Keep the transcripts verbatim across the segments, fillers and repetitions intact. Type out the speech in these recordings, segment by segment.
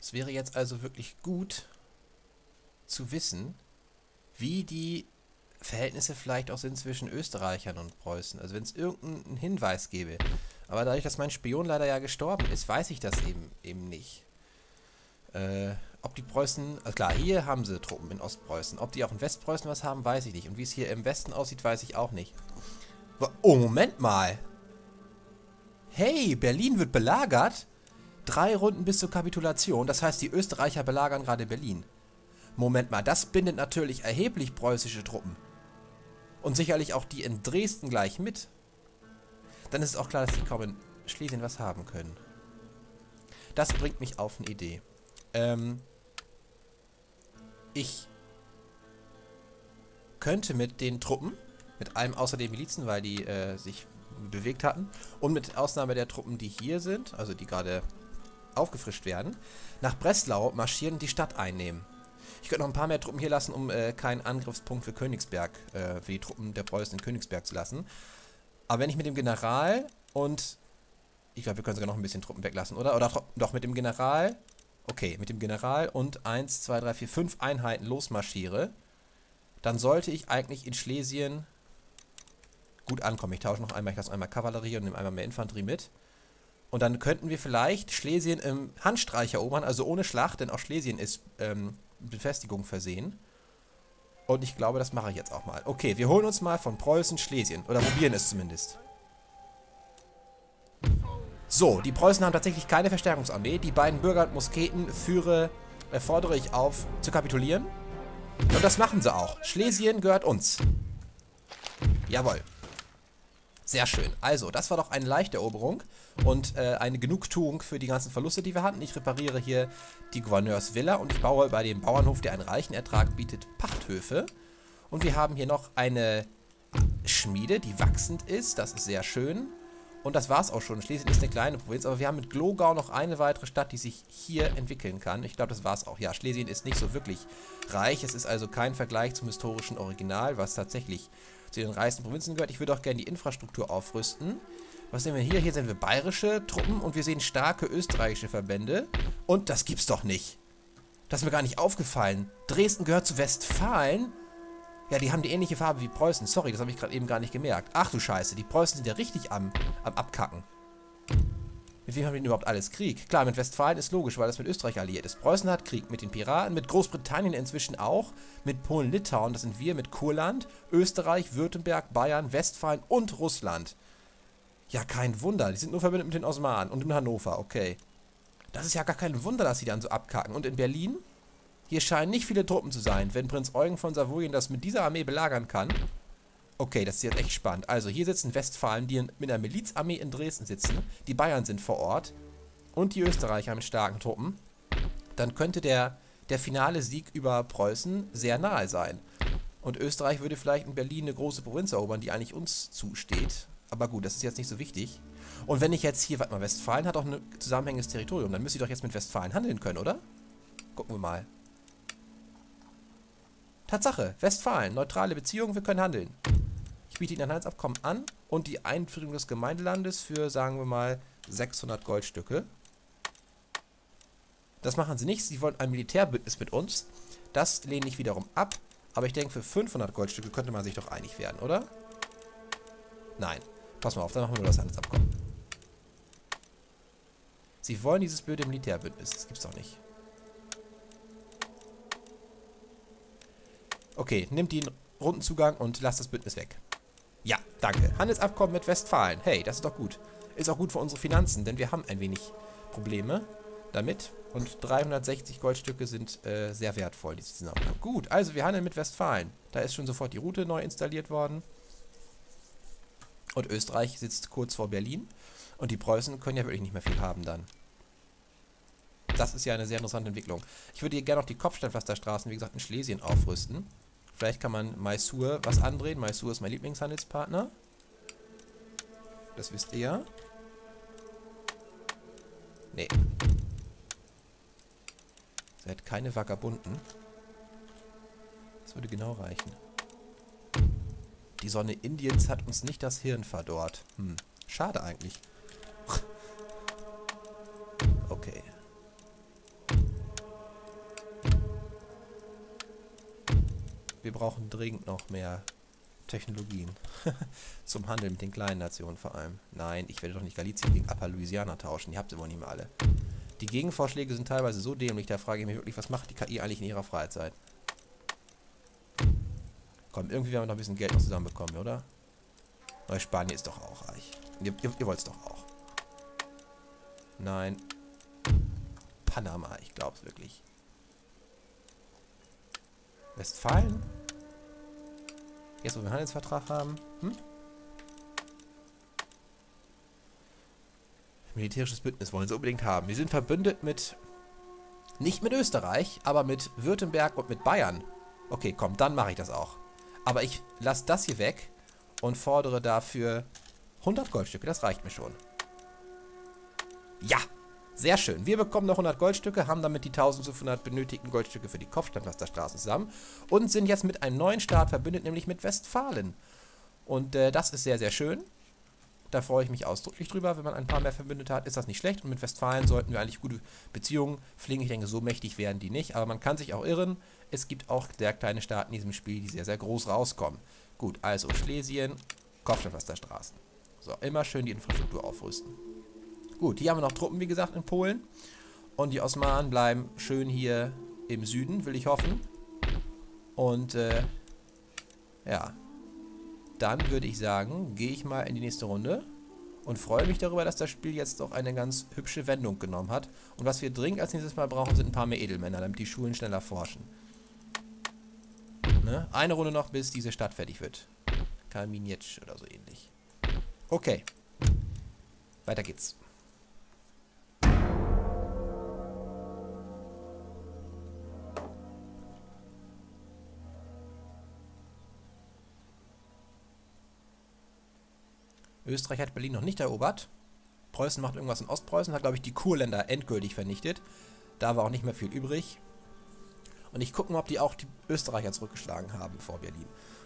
Es wäre jetzt also wirklich gut zu wissen, wie die Verhältnisse vielleicht auch sind zwischen Österreichern und Preußen. Also wenn es irgendeinen Hinweis gäbe. Aber dadurch, dass mein Spion leider ja gestorben ist, weiß ich das eben, eben nicht. Äh, ob die Preußen, also klar, hier haben sie Truppen in Ostpreußen. Ob die auch in Westpreußen was haben, weiß ich nicht. Und wie es hier im Westen aussieht, weiß ich auch nicht. Oh, Moment mal. Hey, Berlin wird belagert? Drei Runden bis zur Kapitulation. Das heißt, die Österreicher belagern gerade Berlin. Moment mal, das bindet natürlich erheblich preußische Truppen. Und sicherlich auch die in Dresden gleich mit. Dann ist es auch klar, dass die kaum in Schlesien was haben können. Das bringt mich auf eine Idee. Ähm, ich könnte mit den Truppen, mit allem außer den Milizen, weil die äh, sich bewegt hatten, und mit Ausnahme der Truppen, die hier sind, also die gerade aufgefrischt werden, nach Breslau marschieren und die Stadt einnehmen. Ich könnte noch ein paar mehr Truppen hier lassen, um äh, keinen Angriffspunkt für Königsberg, äh, für die Truppen der Preußen in Königsberg zu lassen. Aber wenn ich mit dem General und... Ich glaube, wir können sogar noch ein bisschen Truppen weglassen, oder? Oder doch mit dem General... Okay, mit dem General und eins, zwei, drei, vier, fünf Einheiten losmarschiere, dann sollte ich eigentlich in Schlesien gut ankommen. Ich tausche noch einmal, ich lasse einmal Kavallerie und nehme einmal mehr Infanterie mit. Und dann könnten wir vielleicht Schlesien im Handstreich erobern, also ohne Schlacht, denn auch Schlesien ist ähm, Befestigung versehen. Und ich glaube, das mache ich jetzt auch mal. Okay, wir holen uns mal von Preußen Schlesien. Oder probieren es zumindest. So, die Preußen haben tatsächlich keine Verstärkungsarmee. Die beiden Bürger und Musketen führe, äh, fordere ich auf, zu kapitulieren. Und das machen sie auch. Schlesien gehört uns. Jawohl. Sehr schön. Also, das war doch eine leichte Eroberung und äh, eine Genugtuung für die ganzen Verluste, die wir hatten. Ich repariere hier die Gouverneursvilla und ich baue bei dem Bauernhof, der einen reichen Ertrag bietet, Pachthöfe. Und wir haben hier noch eine Schmiede, die wachsend ist. Das ist sehr schön. Und das war's auch schon. Schlesien ist eine kleine Provinz, aber wir haben mit Glogau noch eine weitere Stadt, die sich hier entwickeln kann. Ich glaube, das war's auch. Ja, Schlesien ist nicht so wirklich reich. Es ist also kein Vergleich zum historischen Original, was tatsächlich zu den reichsten Provinzen gehört. Ich würde auch gerne die Infrastruktur aufrüsten. Was sehen wir hier? Hier sehen wir bayerische Truppen und wir sehen starke österreichische Verbände. Und das gibt's doch nicht. Das ist mir gar nicht aufgefallen. Dresden gehört zu Westfalen. Ja, die haben die ähnliche Farbe wie Preußen. Sorry, das habe ich gerade eben gar nicht gemerkt. Ach du Scheiße, die Preußen sind ja richtig am, am Abkacken. Mit wem haben die denn überhaupt alles Krieg? Klar, mit Westfalen ist logisch, weil das mit Österreich alliiert ist. Preußen hat Krieg mit den Piraten, mit Großbritannien inzwischen auch, mit Polen-Litauen, das sind wir, mit Kurland, Österreich, Württemberg, Bayern, Westfalen und Russland. Ja, kein Wunder, die sind nur verbündet mit den Osmanen und in Hannover, okay. Das ist ja gar kein Wunder, dass sie dann so abkacken. Und in Berlin? Hier scheinen nicht viele Truppen zu sein. Wenn Prinz Eugen von Savoyen das mit dieser Armee belagern kann. Okay, das ist jetzt echt spannend. Also hier sitzen Westfalen, die mit einer Milizarmee in Dresden sitzen. Die Bayern sind vor Ort. Und die Österreicher mit starken Truppen. Dann könnte der, der finale Sieg über Preußen sehr nahe sein. Und Österreich würde vielleicht in Berlin eine große Provinz erobern, die eigentlich uns zusteht. Aber gut, das ist jetzt nicht so wichtig. Und wenn ich jetzt hier, warte mal, Westfalen hat auch ein zusammenhängendes Territorium. Dann müsste ich doch jetzt mit Westfalen handeln können, oder? Gucken wir mal. Tatsache, Westfalen, neutrale Beziehungen, wir können handeln. Ich biete Ihnen ein Handelsabkommen an und die Einführung des Gemeindelandes für, sagen wir mal, sechshundert Goldstücke. Das machen Sie nicht, Sie wollen ein Militärbündnis mit uns. Das lehne ich wiederum ab, aber ich denke, für fünfhundert Goldstücke könnte man sich doch einig werden, oder? Nein, pass mal auf, dann machen wir nur das Handelsabkommen. Sie wollen dieses blöde Militärbündnis, das gibt's doch nicht. Okay, nimmt den Rundenzugang und lasst das Bündnis weg. Ja, danke. Handelsabkommen mit Westfalen. Hey, das ist doch gut. Ist auch gut für unsere Finanzen, denn wir haben ein wenig Probleme damit. Und dreihundertsechzig Goldstücke sind äh, sehr wertvoll, dieses Zusammenhang. Gut, also wir handeln mit Westfalen. Da ist schon sofort die Route neu installiert worden. Und Österreich sitzt kurz vor Berlin. Und die Preußen können ja wirklich nicht mehr viel haben dann. Das ist ja eine sehr interessante Entwicklung. Ich würde hier gerne noch die Kopfsteinpflasterstraßen, wie gesagt, in Schlesien aufrüsten. Vielleicht kann man Mysore was andrehen. Mysore ist mein Lieblingshandelspartner. Das wisst ihr ja. Nee. Seid keine Vagabunden. Das würde genau reichen. Die Sonne Indiens hat uns nicht das Hirn verdorrt. Hm, schade eigentlich. Okay. wir brauchen dringend noch mehr Technologien. Zum Handeln mit den kleinen Nationen vor allem. Nein, ich werde doch nicht Galizien gegen Upper Louisiana tauschen. Die habt ihr wohl nicht mehr alle. Die Gegenvorschläge sind teilweise so dämlich, da frage ich mich wirklich, was macht die K I eigentlich in ihrer Freizeit? Komm, irgendwie werden wir noch ein bisschen Geld noch zusammenbekommen, oder? Neuspanien ist doch auch reich. Ihr, ihr, ihr wollt es doch auch. Nein. Panama, ich glaube es wirklich. Westfalen? Jetzt, wo wir einen Handelsvertrag haben. Hm? Militärisches Bündnis wollen sie unbedingt haben. Wir sind verbündet mit... Nicht mit Österreich, aber mit Württemberg und mit Bayern. Okay, komm, dann mache ich das auch. Aber ich lasse das hier weg und fordere dafür hundert Goldstücke. Das reicht mir schon. Ja! Sehr schön. Wir bekommen noch hundert Goldstücke, haben damit die eintausendfünfhundert benötigten Goldstücke für die Kopfsteinpflasterstraßen zusammen und sind jetzt mit einem neuen Staat verbündet, nämlich mit Westfalen. Und äh, das ist sehr, sehr schön. Da freue ich mich ausdrücklich drüber, wenn man ein paar mehr Verbündete hat, ist das nicht schlecht. Und mit Westfalen sollten wir eigentlich gute Beziehungen pflegen. Ich denke, so mächtig werden die nicht, aber man kann sich auch irren. Es gibt auch sehr kleine Staaten in diesem Spiel, die sehr, sehr groß rauskommen. Gut, also Schlesien, Kopfsteinpflasterstraßen. So, immer schön die Infrastruktur aufrüsten. Gut, hier haben wir noch Truppen, wie gesagt, in Polen. Und die Osmanen bleiben schön hier im Süden, will ich hoffen. Und, äh, ja. Dann würde ich sagen, gehe ich mal in die nächste Runde. Und freue mich darüber, dass das Spiel jetzt auch eine ganz hübsche Wendung genommen hat. Und was wir dringend als nächstes Mal brauchen, sind ein paar mehr Edelmänner, damit die Schulen schneller forschen. Ne? Eine Runde noch, bis diese Stadt fertig wird. Kalminetsch oder so ähnlich. Okay. Weiter geht's. Österreich hat Berlin noch nicht erobert. Preußen macht irgendwas in Ostpreußen, hat, glaube ich, die Kurländer endgültig vernichtet. Da war auch nicht mehr viel übrig. Und ich gucke mal, ob die auch die Österreicher zurückgeschlagen haben vor Berlin.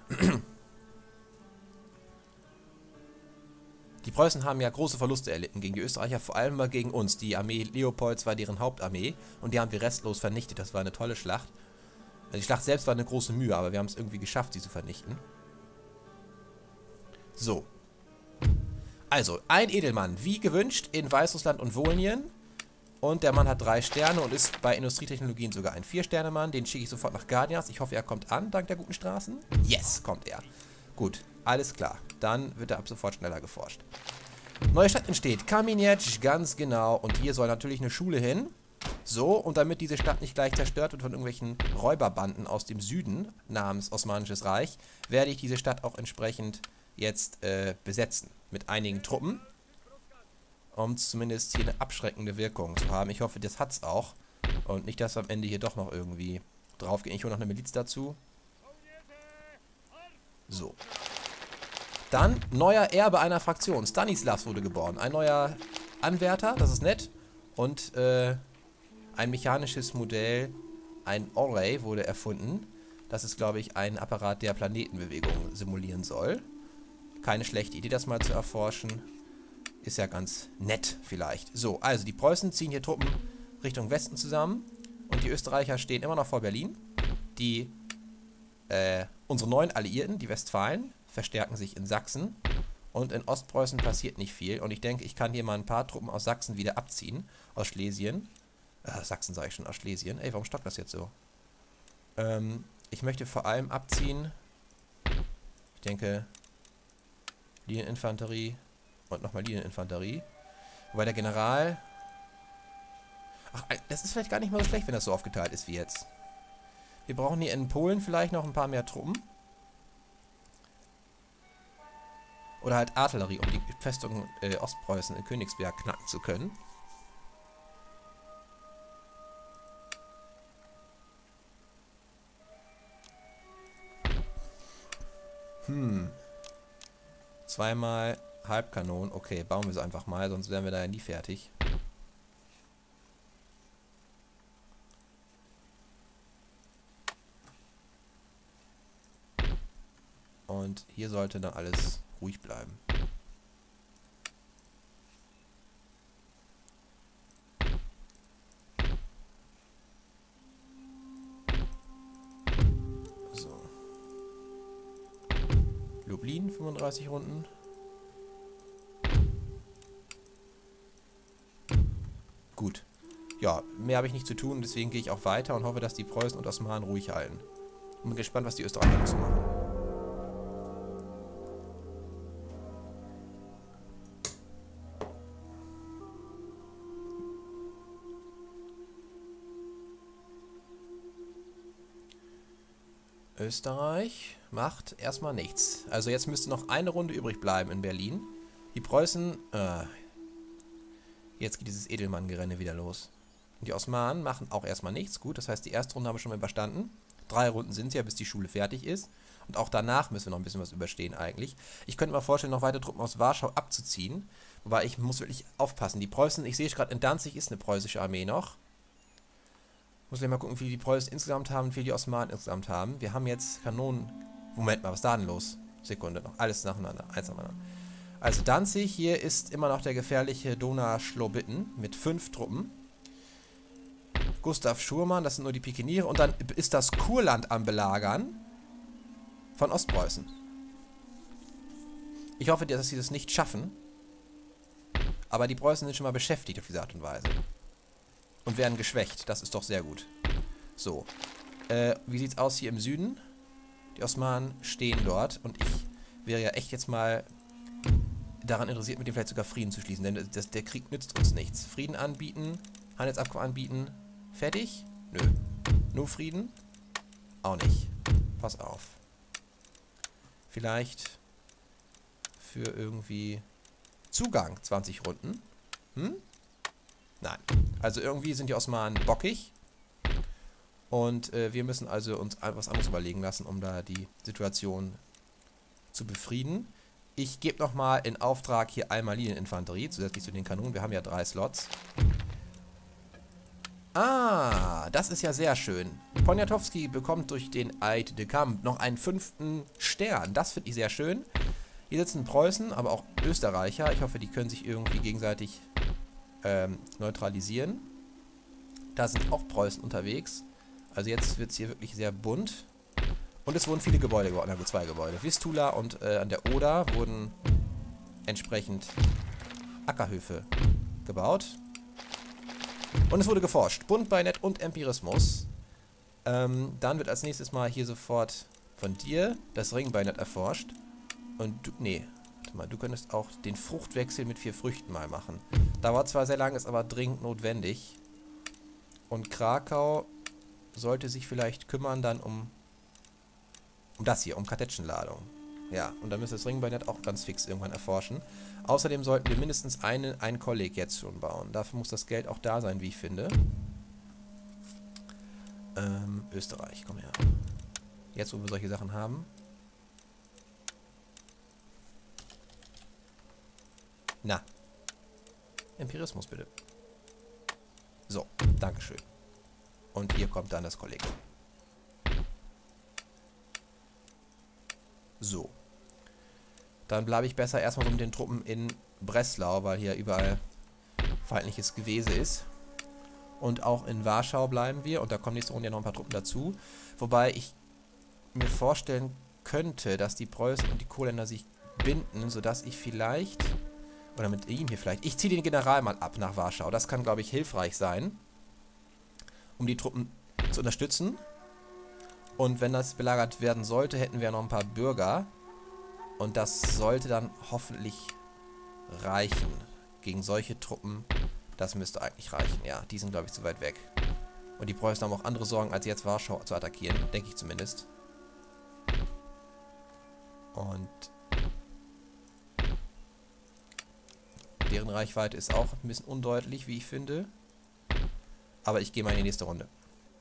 Die Preußen haben ja große Verluste erlitten gegen die Österreicher, vor allem mal gegen uns. Die Armee Leopolds war deren Hauptarmee und die haben wir restlos vernichtet. Das war eine tolle Schlacht. Die Schlacht selbst war eine große Mühe, aber wir haben es irgendwie geschafft, sie zu vernichten. So. Also, ein Edelmann, wie gewünscht, in Weißrussland und Wolnien. Und der Mann hat drei Sterne und ist bei Industrietechnologien sogar ein Vier-Sterne-Mann. Den schicke ich sofort nach Gardias. Ich hoffe, er kommt an, dank der guten Straßen. Yes, kommt er. Gut, alles klar. Dann wird er ab sofort schneller geforscht. Neue Stadt entsteht. Kalminetsch, ganz genau. Und hier soll natürlich eine Schule hin. So, und damit diese Stadt nicht gleich zerstört wird von irgendwelchen Räuberbanden aus dem Süden, namens Osmanisches Reich, werde ich diese Stadt auch entsprechend jetzt äh, besetzen. Mit einigen Truppen. Um zumindest hier eine abschreckende Wirkung zu haben. Ich hoffe, das hat's auch. Und nicht, dass wir am Ende hier doch noch irgendwie draufgehen. Ich hole noch eine Miliz dazu. So. Dann neuer Erbe einer Fraktion. Stanislavs wurde geboren. Ein neuer Anwärter, das ist nett. Und äh, ein mechanisches Modell, ein Orray, wurde erfunden. Das ist, glaube ich, ein Apparat, der Planetenbewegung simulieren soll. Keine schlechte Idee, das mal zu erforschen. Ist ja ganz nett vielleicht. So, also die Preußen ziehen hier Truppen Richtung Westen zusammen. Und die Österreicher stehen immer noch vor Berlin. Die, äh, unsere neuen Alliierten, die Westfalen, verstärken sich in Sachsen. Und in Ostpreußen passiert nicht viel. Und ich denke, ich kann hier mal ein paar Truppen aus Sachsen wieder abziehen. Aus Schlesien. Äh, Sachsen sage ich schon, aus Schlesien. Ey, warum stockt das jetzt so? Ähm, ich möchte vor allem abziehen. Ich denke... Linieninfanterie und nochmal Linieninfanterie. Wobei der General... Ach, das ist vielleicht gar nicht mal so schlecht, wenn das so aufgeteilt ist wie jetzt. Wir brauchen hier in Polen vielleicht noch ein paar mehr Truppen. Oder halt Artillerie, um die Festung äh, Ostpreußen in Königsberg knacken zu können. Hm... Zweimal Halbkanonen. Okay, bauen wir sie einfach mal, sonst wären wir da ja nie fertig. Und hier sollte dann alles ruhig bleiben. So. Lublin, fünfunddreißig Runden. Gut. Ja, mehr habe ich nicht zu tun, deswegen gehe ich auch weiter und hoffe, dass die Preußen und Osmanen ruhig halten. Und bin gespannt, was die Österreicher noch so machen. Österreich macht erstmal nichts. Also jetzt müsste noch eine Runde übrig bleiben in Berlin. Die Preußen... Äh, jetzt geht dieses Edelmann-Gerenne wieder los. Und die Osmanen machen auch erstmal nichts. Gut, das heißt, die erste Runde haben wir schon mal überstanden. Drei Runden sind es ja, bis die Schule fertig ist. Und auch danach müssen wir noch ein bisschen was überstehen eigentlich. Ich könnte mir vorstellen, noch weitere Truppen aus Warschau abzuziehen. Wobei ich muss wirklich aufpassen. Die Preußen, ich sehe gerade, in Danzig ist eine preußische Armee noch. Muss gleich mal gucken, wie die Preußen insgesamt haben und wie die Osmanen insgesamt haben. Wir haben jetzt Kanonen... Moment mal, was ist da denn los? Sekunde noch. Alles nacheinander. Eins nacheinander. Also Danzig, hier ist immer noch der gefährliche Donauschlobitten mit fünf Truppen. Gustav Schurmann, das sind nur die Pikeniere. Und dann ist das Kurland am Belagern von Ostpreußen. Ich hoffe, dass sie das nicht schaffen. Aber die Preußen sind schon mal beschäftigt auf diese Art und Weise. Und werden geschwächt. Das ist doch sehr gut. So. Äh, wie sieht's aus hier im Süden? Die Osmanen stehen dort. Und ich wäre ja echt jetzt mal daran interessiert, mit dem vielleicht sogar Frieden zu schließen. Denn das, der Krieg nützt uns nichts. Frieden anbieten, Handelsabkommen anbieten. Fertig? Nö. Nur Frieden? Auch nicht. Pass auf. Vielleicht für irgendwie Zugang zwanzig Runden. Hm? Nein. Also irgendwie sind die Osmanen bockig. Und äh, wir müssen also uns was anderes überlegen lassen, um da die Situation zu befrieden. Ich gebe nochmal in Auftrag hier einmal Linieninfanterie, zusätzlich zu den Kanonen. Wir haben ja drei Slots. Ah, das ist ja sehr schön. Poniatowski bekommt durch den Aide de Camp noch einen fünften Stern. Das finde ich sehr schön. Hier sitzen Preußen, aber auch Österreicher. Ich hoffe, die können sich irgendwie gegenseitig ähm, neutralisieren. Da sind auch Preußen unterwegs. Also jetzt wird es hier wirklich sehr bunt. Und es wurden viele Gebäude gebaut. Na gut, zwei Gebäude. Vistula und äh, an der Oder wurden entsprechend Ackerhöfe gebaut. Und es wurde geforscht. Bund, Bajonett und Empirismus. Ähm, dann wird als nächstes mal hier sofort von dir das Ringbajonett erforscht. Und du, nee, warte mal, du könntest auch den Fruchtwechsel mit vier Früchten mal machen. Dauert zwar sehr lange, ist aber dringend notwendig. Und Krakau sollte sich vielleicht kümmern dann um, um das hier, um Kartätschenladung. Ja, und dann müsste das Ringbajonett auch ganz fix irgendwann erforschen. Außerdem sollten wir mindestens eine, ein Kolleg jetzt schon bauen. Dafür muss das Geld auch da sein, wie ich finde. Ähm, Österreich, komm her. Jetzt, wo wir solche Sachen haben. Na. Empirismus, bitte. So, dankeschön. Und hier kommt dann das Kolleg. So. Dann bleibe ich besser erstmal so mit den Truppen in Breslau, weil hier überall feindliches Gewese ist. Und auch in Warschau bleiben wir. Und da kommen nächste Runde ja noch ein paar Truppen dazu. Wobei ich mir vorstellen könnte, dass die Preußen und die Kurländer sich binden, sodass ich vielleicht... Oder mit ihm hier vielleicht... Ich ziehe den General mal ab nach Warschau. Das kann, glaube ich, hilfreich sein, um die Truppen zu unterstützen. Und wenn das belagert werden sollte, hätten wir noch ein paar Bürger. Und das sollte dann hoffentlich reichen. Gegen solche Truppen, das müsste eigentlich reichen. Ja, die sind, glaube ich, zu weit weg. Und die Preußen haben auch andere Sorgen, als jetzt Warschau zu attackieren. Denke ich zumindest. Und deren Reichweite ist auch ein bisschen undeutlich, wie ich finde. Aber ich gehe mal in die nächste Runde.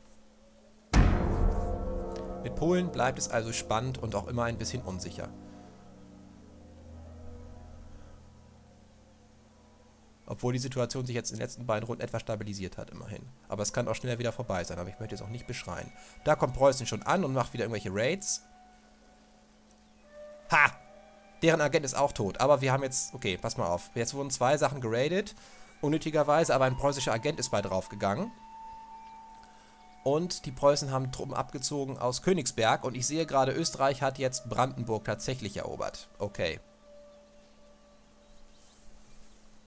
Mit Polen bleibt es also spannend und auch immer ein bisschen unsicher. Obwohl die Situation sich jetzt in den letzten beiden Runden etwas stabilisiert hat, immerhin. Aber es kann auch schneller wieder vorbei sein, aber ich möchte jetzt auch nicht beschreien. Da kommt Preußen schon an und macht wieder irgendwelche Raids. Ha! Deren Agent ist auch tot, aber wir haben jetzt... Okay, pass mal auf. Jetzt wurden zwei Sachen geradet, unnötigerweise, aber ein preußischer Agent ist bei draufgegangen. Und die Preußen haben Truppen abgezogen aus Königsberg. Und ich sehe gerade, Österreich hat jetzt Brandenburg tatsächlich erobert. Okay.